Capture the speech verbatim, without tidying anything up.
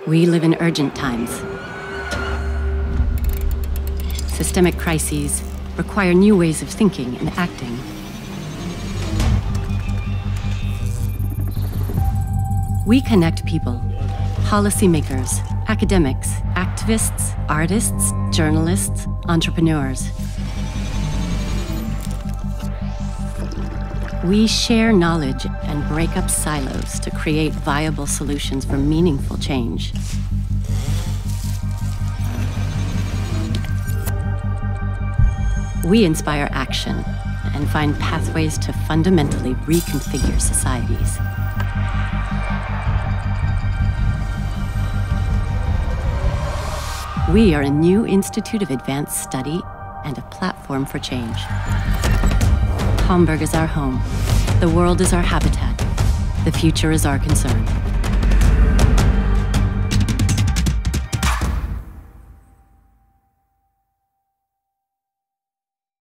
We live in urgent times. Systemic crises require new ways of thinking and acting. We connect people, policymakers, academics, activists, artists, journalists, entrepreneurs. We share knowledge and break up silos to create viable solutions for meaningful change. We inspire action and find pathways to fundamentally reconfigure societies. We are a new institute of advanced study and a platform for change. Hamburg is our home. The world is our habitat. The future is our concern.